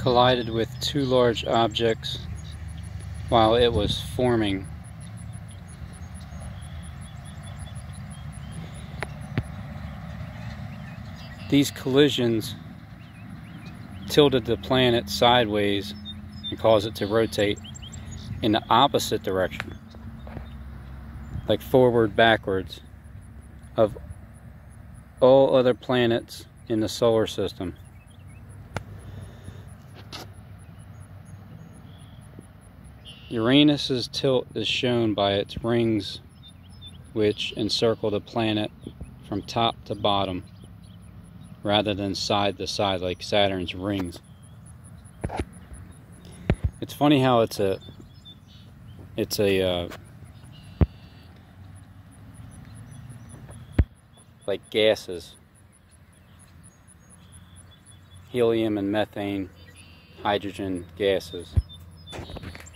collided with two large objects while it was forming. These collisions tilted the planet sideways and caused it to rotate in the opposite direction, like forward, backwards, of all other planets in the solar system. Uranus's tilt is shown by its rings, which encircle the planet from top to bottom rather than side to side like Saturn's rings. It's funny how it's a like gases, helium and methane, hydrogen gases.